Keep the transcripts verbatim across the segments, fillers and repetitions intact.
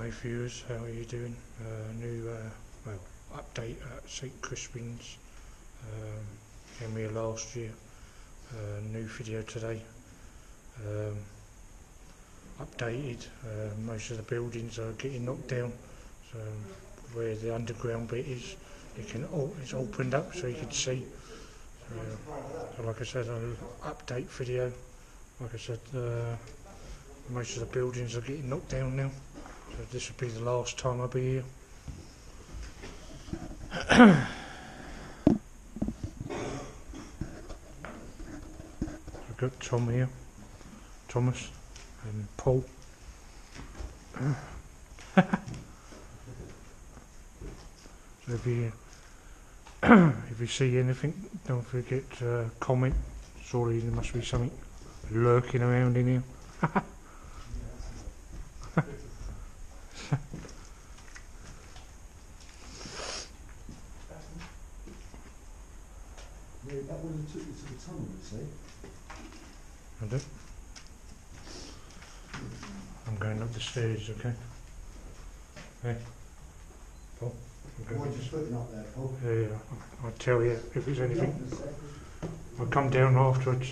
Hi viewers, how are you doing? Uh, new uh, well, update at Saint Crispin's. Um, came here last year. Uh, new video today. Um, updated. Uh, most of the buildings are getting knocked down. So where the underground bit is, it can all, it's opened up so you can see. So, so like I said, an update video. Like I said, uh, most of the buildings are getting knocked down now. So this will be the last time I'll be here. I've got Tom here, Thomas and Paul. So if you if you see anything, don't forget to uh, comment. Surely there must be something lurking around in here. Yeah, that would have took you to the tunnel, you see. I do. I'm going up the stairs, okay? Hey, Paul. I'm Why going. just putting up there, Paul? Yeah, yeah, I'll tell you if there's anything. I'll come down afterwards.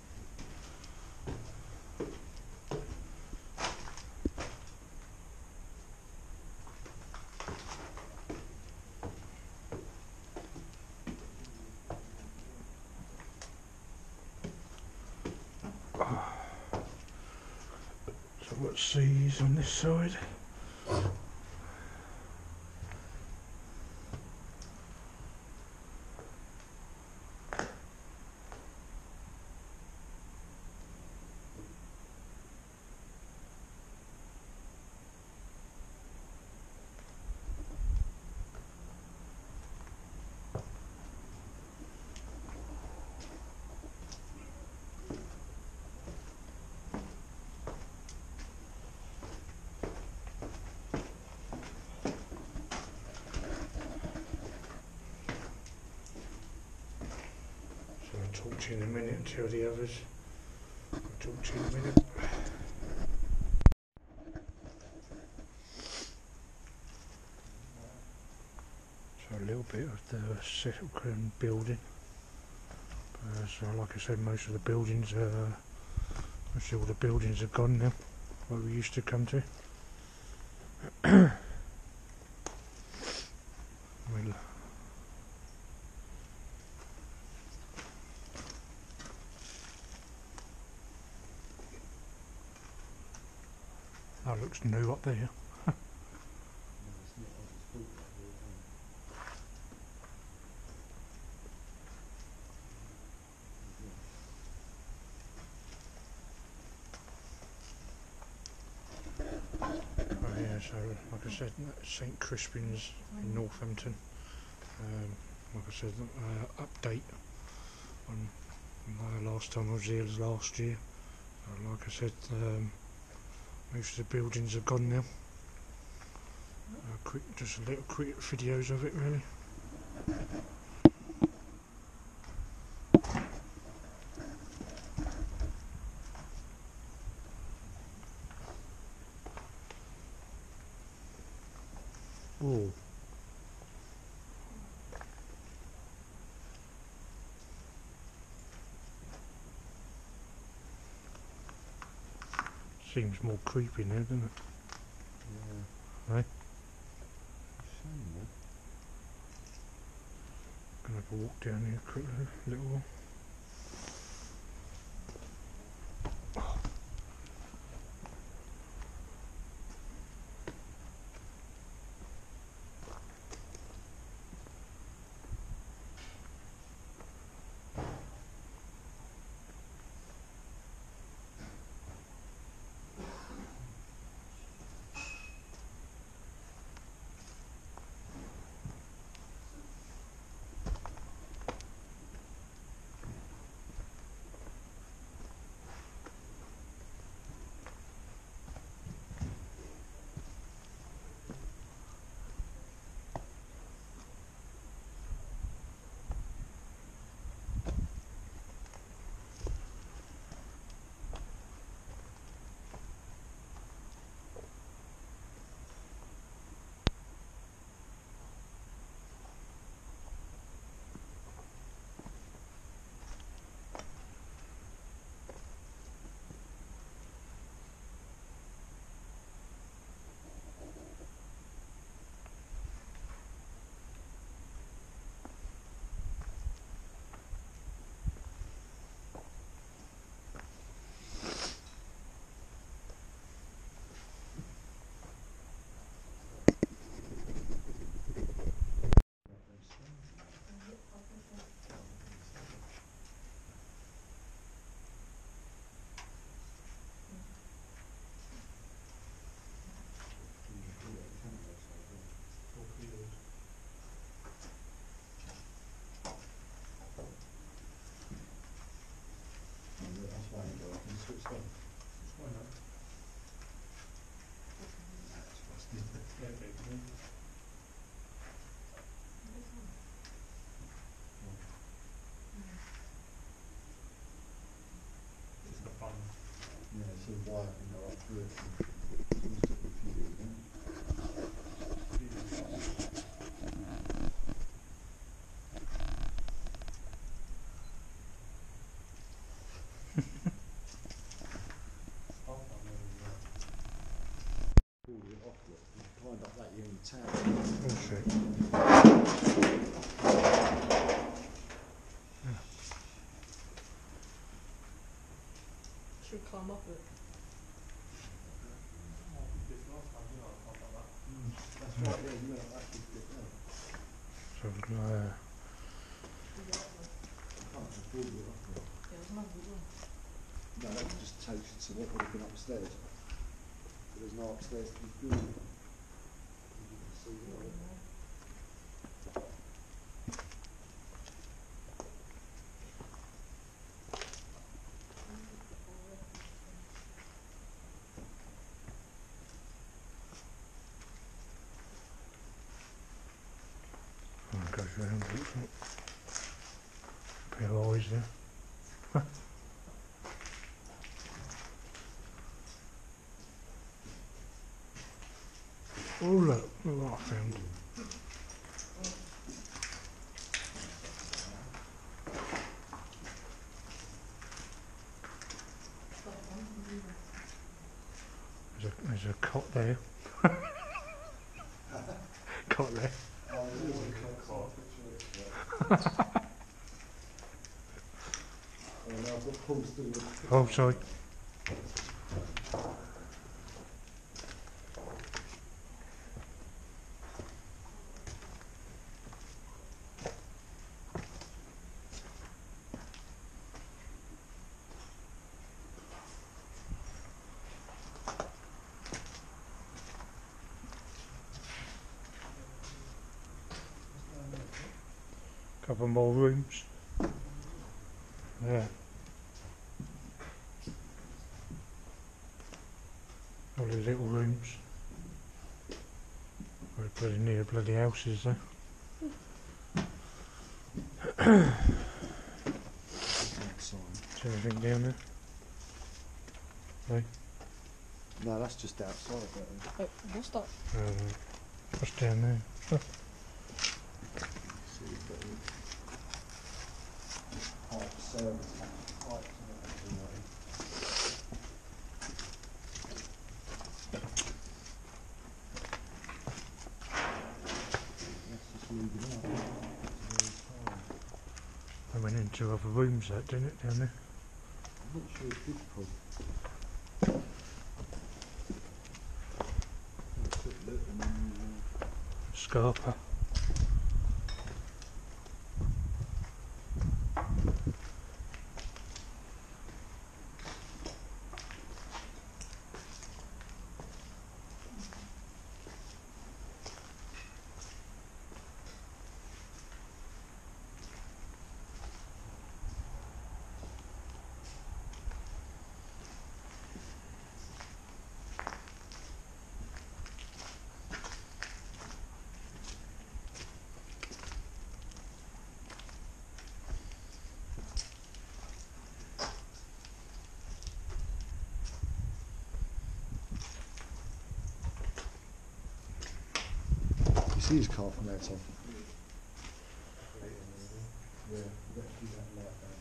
So I've got C's on this side. So I'll talk to you in a minute and tell the others. I'll talk to you in a minute. So a little bit of the Sepulchre building. Uh, so like I said, most of the buildings are, most of all the buildings are gone now, where we used to come to. We'll, that looks new up there. Oh yeah, so like I said, Saint Crispin's in Northampton. Um, like I said, uh, update on my last time I was here was last year. So like I said, um, most of the buildings are gone now. Uh, quick, just a little quick videos of it really. Oh. Seems more creepy now, doesn't it? Yeah. Right? Shame, man. Gonna have a walk down here quickly, a little while. Climb up that, you're in town. That's it. Should climb up it. That's right, yeah, you went up that big bit there. So we've got, uh, Can't just fall it off there. Yeah, there's nothing wrong. No, that just takes you to what would have been upstairs. But there's no upstairs to this building. As you can see there. oh, it goes round, looks like. A pair of eyes there. Oh look, look what I found. There's a, there's a cot there. Cot there. Oh, there is a clock. Oh, now I've got Paul still with Oh, sorry. Couple more rooms. Yeah. All these little rooms. Very bloody near bloody houses there. outside. Is there anything down there? No? No, that's just outside that. Oh, what's that? Um, what's down there? See, you've got a pipe service, pipes and everything. Let's just leave it out. It's very fine. I went into other rooms that didn't it down there? I'm not sure it did, Paul. Have a quick look and then uh, Scarpa. you see his car from outside. Yeah, let's do that light down.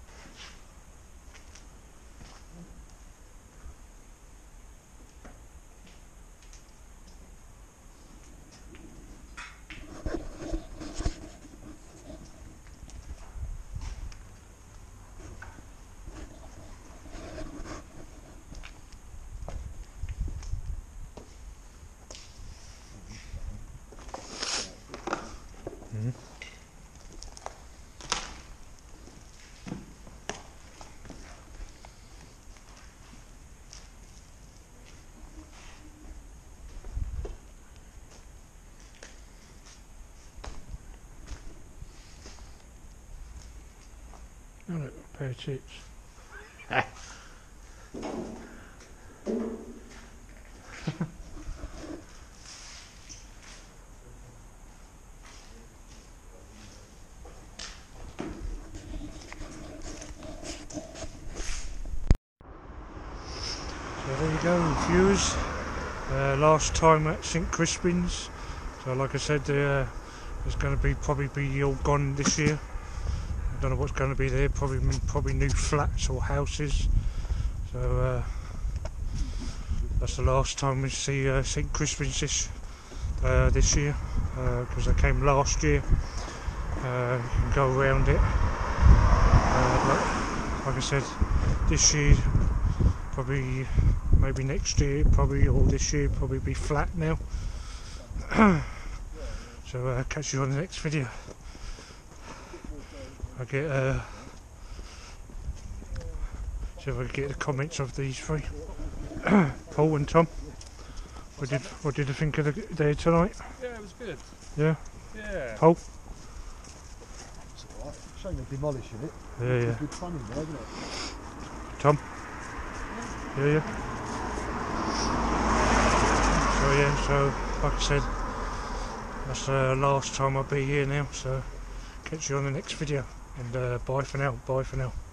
Mm-hmm. Oh look, a pair of tits. So there you you go, viewers. Uh, last time at Saint Crispin's. So, like I said, uh, it's going to be probably be all gone this year. I don't know what's going to be there. Probably probably new flats or houses. So uh, that's the last time we see uh, Saint Crispin's this uh, this year, because uh, I came last year. Uh, you can go around it. Uh, like, like I said, this year probably. Maybe next year, probably, or this year, probably be flat now. So uh, catch you on the next video. I get uh, see if I can get the comments of these three. Paul and Tom, what did what did you think of the day tonight? Yeah, it was good. Yeah. Yeah. Paul. It's alright. Shame they're demolishing it. Yeah, yeah. Good fun in there, isn't it? Tom. Yeah, yeah. So yeah, so like I said, that's the uh, last time I'll be here now, so catch you on the next video, and uh, bye for now, bye for now.